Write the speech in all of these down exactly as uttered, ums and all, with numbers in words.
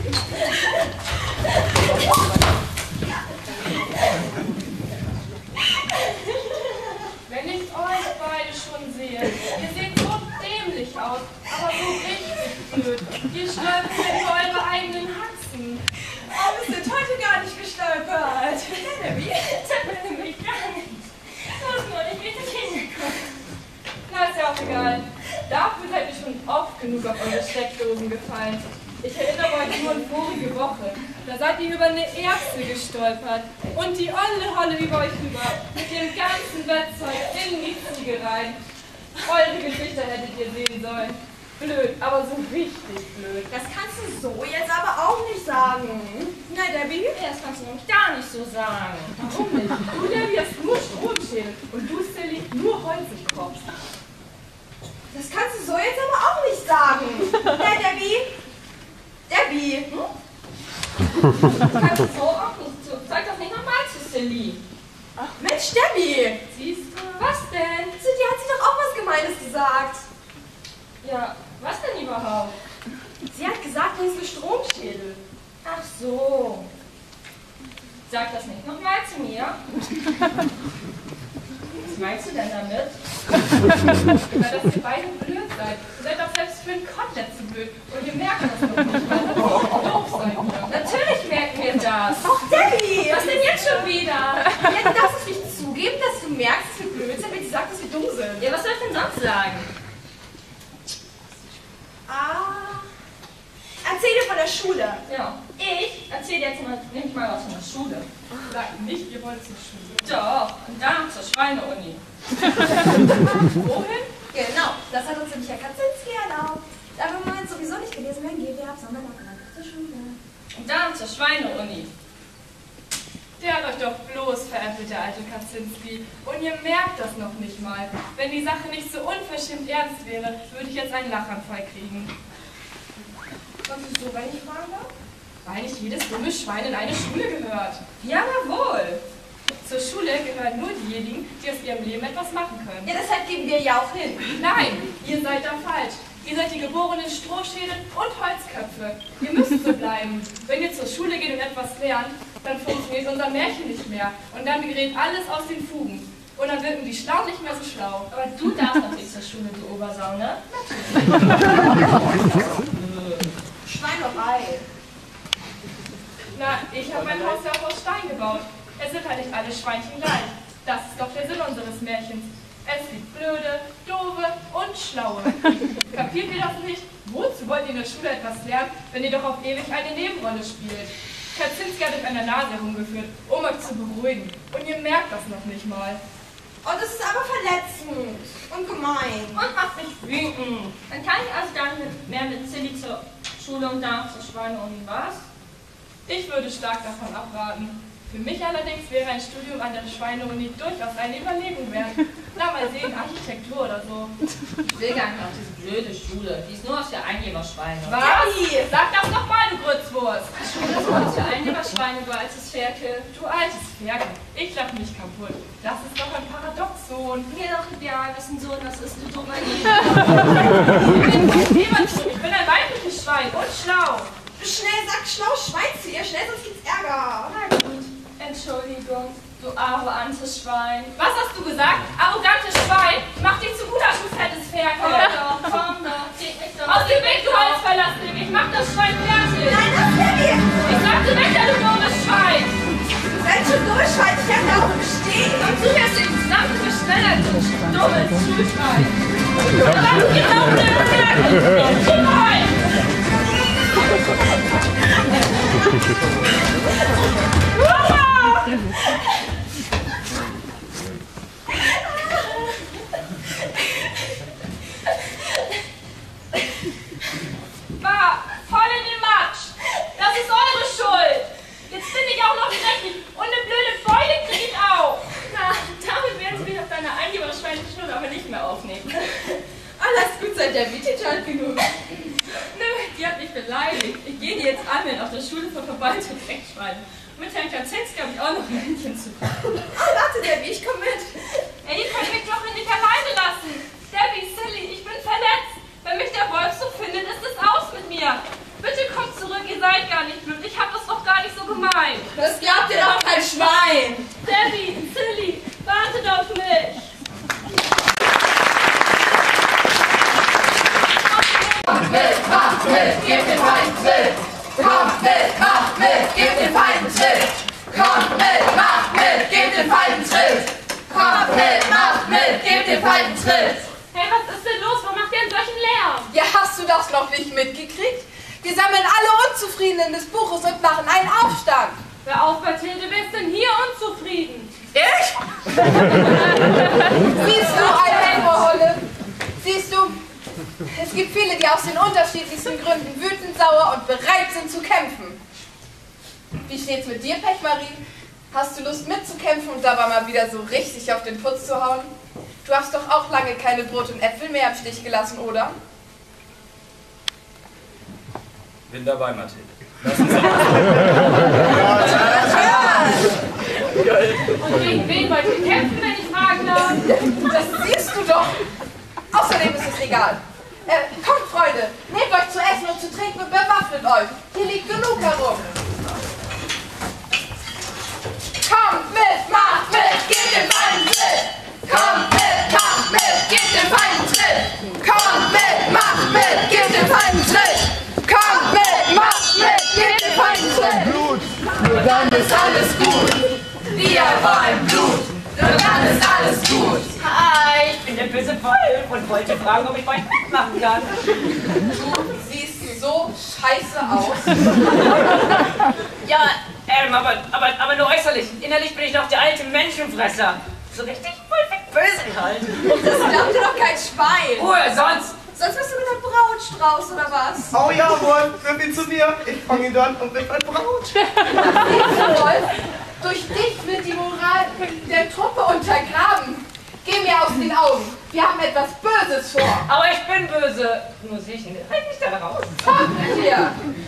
Wenn ich euch beide schon sehe, ihr seht so dämlich aus, aber so richtig blöd. Ihr stolpert über eure eigenen Haxen. Oh, wir sind heute gar nicht gestolpert. Wie? Das will mich gar nicht. Das ist nur nicht wie die Kinder kommen. Na, ist ja auch egal. Dafür seid ihr schon oft genug auf eure Steckdosen gefallen. Ich erinnere euch nur an vorige Woche. Da seid ihr über eine Erbse gestolpert und die olle Holle über euch rüber mit dem ganzen Bettzeug in die Ziege rein. Eure Gesichter hättet ihr sehen sollen. Blöd, aber so richtig blöd. Das kannst du so jetzt aber auch nicht sagen. Na, Debbie? Ja, das kannst du nämlich gar nicht so sagen. Warum nicht? Du, Debbie, hast nur Stromschädel und du, Silly, nur Holz im Kopf. Das kannst du so jetzt aber auch nicht sagen. Na, Debbie? Debbie? Hm? Du kannst es so auch nicht. Sag das nicht nochmal zu Silly. Ach, Mensch, Debbie! Siehst du? Was denn? Zu dir hat sie doch auch was Gemeines gesagt. Ja, was denn überhaupt? Sie hat gesagt, du hast eine Stromschädel. Ach so. Sag das nicht nochmal zu mir. Was meinst du denn damit? Na, dass ihr beide blöd seid. Ihr seid doch selbst für ein Kotelett zu blöd. Und ihr merkt das noch nicht mal. Das ist doof seid ihr. Natürlich merken wir das. Ach, Debbie! Was denn jetzt schon wieder? Ja, du darfst es nicht zugeben, dass du merkst, dass wir blöd sind, wenn sie sagt, dass wir dumm sind. Ja, was soll ich denn sonst sagen? Ah. Erzähl dir von der Schule. Ja, ich erzähle jetzt mal, nämlich mal was von der Schule. Sagt nicht, ihr wollt zur Schule. Doch, und dann zur Schweineuni. Wohin? Genau, das hat uns nämlich Herr Kaczynski erlaubt. Da wir mal sowieso nicht gewesen wären, gehen wir ab Sondernachmittag zur Schule. Und dann zur Schweineuni. Der hat euch doch bloß veräppelt, der alte Kaczynski. Und ihr merkt das noch nicht mal. Wenn die Sache nicht so unverschämt ernst wäre, würde ich jetzt einen Lachanfall kriegen. Und wieso, wenn ich fragen darf? Weil nicht jedes dumme Schwein in eine Schule gehört. Ja, wohl. Zur Schule gehören nur diejenigen, die aus ihrem Leben etwas machen können. Ja, deshalb geben wir ja auch hin. Nein, ihr seid da falsch. Ihr seid die geborenen Strohschädel und Holzköpfe. Ihr müsst so bleiben. Wenn ihr zur Schule geht und etwas lernt, dann funktioniert unser Märchen nicht mehr. Und dann gerät alles aus den Fugen. Und dann wirken die Schlauen nicht mehr so schlau. Aber du darfst natürlich zur Schule, du Obersau, ne? Schweinerei. Na, ich habe mein Haus ja auch aus Stein gebaut. Es sind halt nicht alle Schweinchen gleich. Das ist doch der Sinn unseres Märchens. Es gibt blöde, doofe und schlaue. Kapiert ihr das nicht? Wozu wollt ihr in der Schule etwas lernen, wenn ihr doch auf ewig eine Nebenrolle spielt? Kaczynski hat euch an der Nase herumgeführt, um euch zu beruhigen. Und ihr merkt das noch nicht mal. Oh, das ist aber verletzend und gemein. Und macht mich wütend. Dann kann ich also gar nicht mehr mit Silly zur Schule und dann zur Schweineuni, was? Ich würde stark davon abraten. Für mich allerdings wäre ein Studium an der Schweineuni durchaus eine Überlegung wert. Na, mal sehen, Architektur oder so. Ich will gar nicht auf diese blöde Schule. Die ist nur aus der Eingeberschweine. Was? Sag das doch mal, du Grützwurst. Die Schule ist nur aus der Eingeberschweine, du altes Ferkel. Du altes Ferkel, ich lach mich kaputt. Das ist doch ein Paradoxon. Mir doch egal, was ein Sohn das ist, du dummer Ich bin kein Lebertun, ich bin ein weibliches Schwein und schlau. Schnell sagt schlau Schwein zu ihr, schnell, sonst gibt's Ärger. Na gut, Entschuldigung, du arrogantes Schwein. Was hast du gesagt? Arrogantes Schwein? Mach dich zu Gulasch, du fettes Ferkel. Komm doch, komm doch, geht mich doch. Aus dem Weg, du Holzverlassene, ich mach das Schwein fertig. Nein, das will ich. Ich sagte weg, du dummes Schwein. Du seid schon durchschweiß, ich kann da auch bestehen. Komm zu mir, Sing, sag du mir schneller, du dummes Schulschwein. Lass mich auf den Ferkel. Schwein. War voll in den Matsch. Das ist eure Schuld. Jetzt bin ich auch noch dreckig und eine blöde Beule krieg ich auch. Na, damit werden sie mich auf deiner Eingeberschweine-Schule aber nicht mehr aufnehmen. Alles gut, seit der Miete halt genug. Nö, die hat mich beleidigt. Ich gehe die jetzt anmelden auf der Schule für verballte Dreckschweine. Mit Herrn Kaczynski habe ich auch noch ein Händchen zu tun. Oh, warte, Debbie, ich komm mit. Ey, ihr könnt mich doch nicht alleine lassen. Debbie, Silly, ich bin verletzt. Wenn mich der Wolf so findet, ist es aus mit mir. Bitte kommt zurück, ihr seid gar kein Schwein! Debbie, Silly, wartet auf mich! Kommt mit, macht mit, gebt den Feind Schritt! Kommt mit, macht mit, gebt den Feind einen Schritt! Kommt mit, macht mit, gebt den Feind einen Schritt! Kommt mit, macht mit, gebt den Feind einen Schritt! Hey, was ist denn los? Warum macht ihr einen solchen Lärm? Ja, hast du das noch nicht mitgekriegt? Wir sammeln alle Unzufriedenen des Buches und machen einen Aufstand. Hör auf, Mathilde, wer ist denn hier unzufrieden? Ich? Siehst du, alte Ohrholle? Siehst du, es gibt viele, die aus den unterschiedlichsten Gründen wütend, sauer und bereit sind zu kämpfen. Wie steht's mit dir, Pechmarie? Hast du Lust mitzukämpfen und dabei mal wieder so richtig auf den Putz zu hauen? Du hast doch auch lange keine Brot und Äpfel mehr im Stich gelassen, oder? Bin dabei, Mathilde. Lass uns Und gegen wen wollt ihr kämpfen, wenn ich fragen darf? Das siehst du doch. Außerdem ist es egal. Äh, kommt, Freunde, nehmt euch zu essen und zu trinken und bewaffnet euch. Hier liegt genug herum. Kommt mit, macht mit, gebt den Feind einen Schritt. Kommt mit, macht mit, gebt den Feind einen Schritt. Kommt mit, macht mit, gebt den Feind einen Schritt. Kommt mit, macht mit, gebt den Feind einen Schritt. Nur dann ist alles gut. Wir wollen Blut. Nur dann ist alles gut. Hi, ich bin der böse Wolf und wollte fragen, ob ich bei euch mitmachen kann. Du siehst so scheiße aus. Ja, ähm, aber, aber, aber nur äußerlich. Innerlich bin ich noch der alte Menschenfresser. So richtig wolfig böse halt. Das glaubt dir doch kein Schwein. Ruhe, sonst. Sonst bist du mit einem Brautstrauß oder was? Oh ja, Wolf, nimm ihn zu mir. Ich fange ihn dann und bin ein Braut. Wolf, durch dich wird die Moral der Truppe untergraben. Geh mir aus den Augen. Wir haben etwas Böses vor. Aber ich bin böse. Nur sicher, halt mich da raus. Kommt mit dir.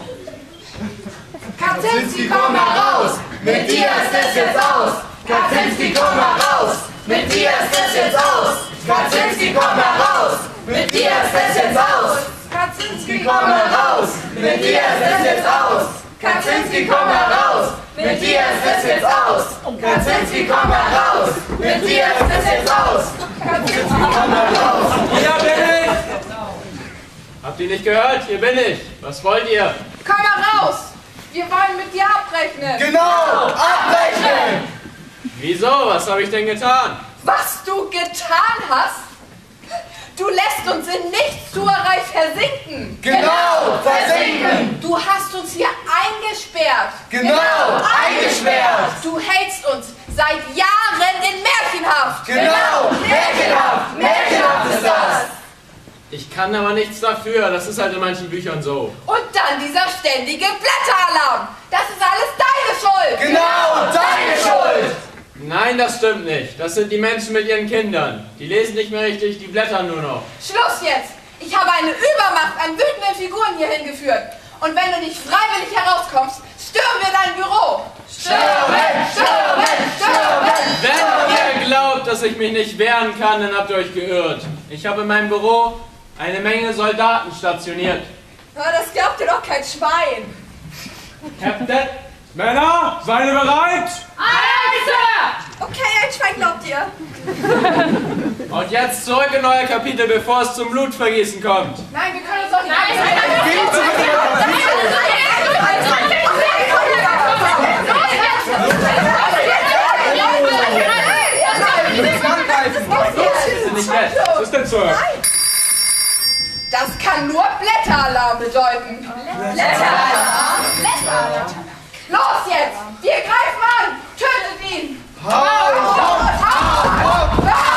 Kaczynski, komm mal raus. Mit dir ist es jetzt aus. Kaczynski, komm mal raus. Mit dir ist es jetzt aus. Kaczynski, komm mal raus. Mit dir ist es jetzt aus. Kaczynski, Komm mal raus. Mit dir ist es jetzt aus. Kaczynski, komm mal raus. Mit dir ist es jetzt aus. Kaczynski, komm mal raus. Mit dir ist es jetzt aus. Kaczynski, komm mal raus. Hier bin ich! Habt ihr nicht gehört? Hier bin ich. Was wollt ihr? Komm mal raus. Wir wollen mit dir abrechnen. Genau, abrechnen. Wieso? Was habe ich denn getan? Was du getan hast? Du lässt uns in Nichtstuerei versinken. Genau, versinken. Du hast uns hier eingesperrt. Genau, eingesperrt. Du hältst uns seit Jahren in Märchenhaft. Genau, märchenhaft, märchenhaft ist das. Ich kann aber nichts dafür. Das ist halt in manchen Büchern so. Und dann dieser ständige Blätteralarm. Das ist alles deine Schuld. Genau, deine Schuld. Nein, das stimmt nicht. Das sind die Menschen mit ihren Kindern. Die lesen nicht mehr richtig, die blättern nur noch. Schluss jetzt. Ich habe eine Übermacht an wütenden Figuren hier hingeführt. Und wenn du nicht freiwillig herauskommst, stürmen wir dein Büro. Stürmen, stürmen, stürmen. Wenn ihr glaubt, dass ich mich nicht wehren kann, dann habt ihr euch geirrt. Ich habe in meinem Büro eine Menge Soldaten stationiert. Aber das glaubt dir doch kein Schwein. Captain, Männer, seid ihr bereit? Okay, ein Schwein glaubt ihr. Und jetzt zurück in euer Kapitel, bevor es zum Blutvergießen kommt. Nein, wir können uns doch nicht... Nein, nein, Was ist denn so? Das kann nur Blätteralarm bedeuten. Blätteralarm? Blätteralarm. Los jetzt! Wir greifen an! Tötet ihn! Hau, hau, hau,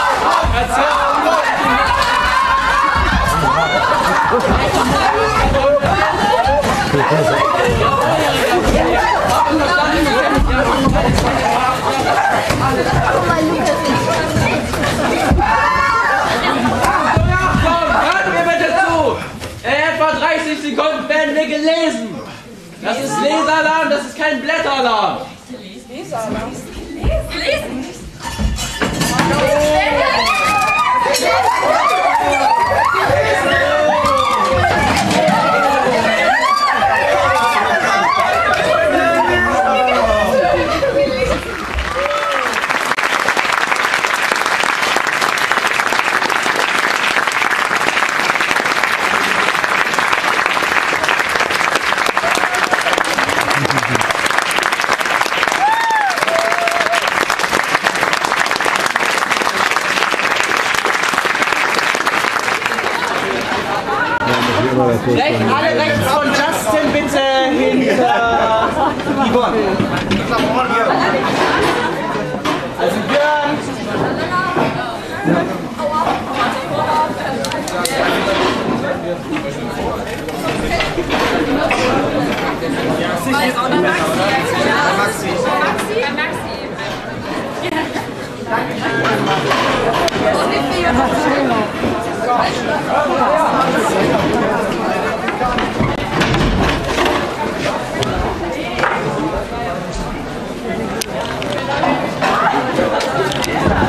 Hört mir bitte zu! In etwa dreißig Sekunden werden wir gelesen! Das ist Leseralarm, das ist kein Blätteralarm! Leseralarm? Gelesen? Recht, alle rechts von Justin bitte hinter Yvonne. Also Björn. Maxi. Maxi. Ja.